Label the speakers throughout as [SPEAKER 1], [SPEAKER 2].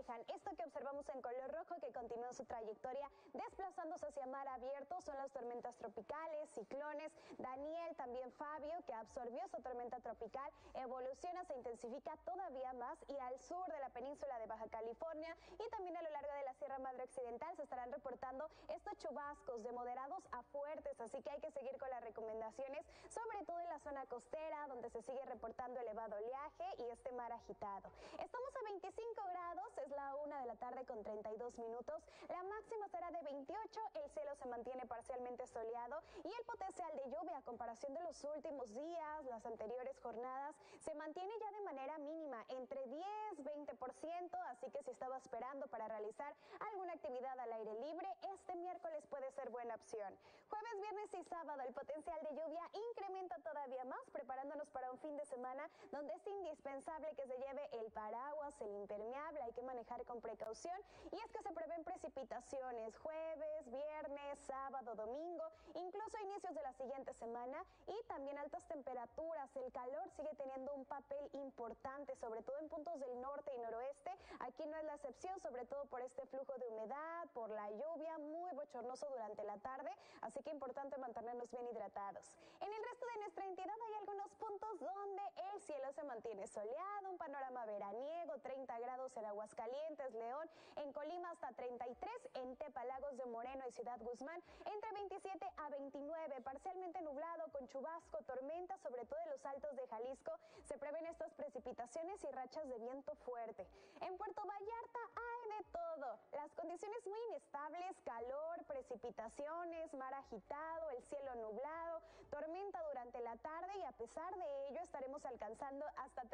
[SPEAKER 1] alejan. Esto que observamos en color rojo que continúa su trayectoria desplazándose hacia mar abierto son las tormentas tropicales, ciclones. Daniel, también Fabio, que absorbió esta tormenta tropical, evoluciona, se intensifica todavía más y al sur de la península de Baja California y también a lo largo de la Sierra Madre Occidental se estarán reportando estos chubascos de moderados a fuertes, así que hay que seguir con las recomendaciones, sobre todo en la zona costera, donde se sigue reportando elevado oleaje y este mar agitado. Estamos a 25 grados, es la 1 de la tarde con 32 minutos, la máxima será de 28, el cielo se mantiene parcialmente soleado y el potencial de lluvia a comparación de los últimos días, las anteriores jornadas, se mantiene ya de manera mínima entre 10-20%, así que si estaba esperando para realizar alguna actividad al aire libre, este miércoles puede ser buena opción. Jueves, viernes y sábado el potencial de lluvia incrementa todavía más, preparándonos para un fin de semana donde es indispensable que se lleve el paraguas, el impermeable, hay que manejar con precaución y es que se prevén precipitaciones jueves, viernes, sábado, domingo, incluso a inicios de la siguiente semana y también altas temperaturas. El calor sigue teniendo un papel importante, sobre todo en puntos del norte y noroeste. Aquí no es la excepción, sobre todo por este flujo de humedad, por la lluvia, muy bochornoso durante la tarde, así que importante mantenernos bien hidratados. En el resto de nuestra entidad hay algunos puntos donde el cielo se mantiene soleado, un panorama veraniego, 30 grados en Aguascalientes, León, en Colima hasta 33, en Tepa, Lagos de Moreno y Ciudad Guzmán, entre 27 a 29, parcialmente nublado con chubasco, tormenta, sobre todo en los altos de Jalisco, se prevén estas precipitaciones y rachas de viento fuerte. En Puerto Vallarta hay de todo, las condiciones muy inestables, calor, precipitaciones, mar agitado, el cielo nublado, tormenta durante la tarde y a pesar de ello estaremos alcanzando hasta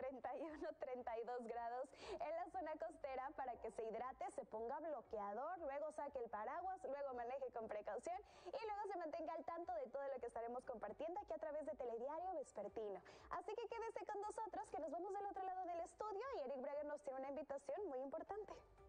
[SPEAKER 1] 31-32 grados en la zona costera. Para que se hidrate, se ponga bloqueador, luego saque el paraguas, luego maneje con precaución y luego se mantenga al tanto de todo lo que estaremos compartiendo aquí a través de Telediario Vespertino. Así que quédese con nosotros que nos vamos del otro lado del estudio y Eric Braga nos tiene una invitación muy importante.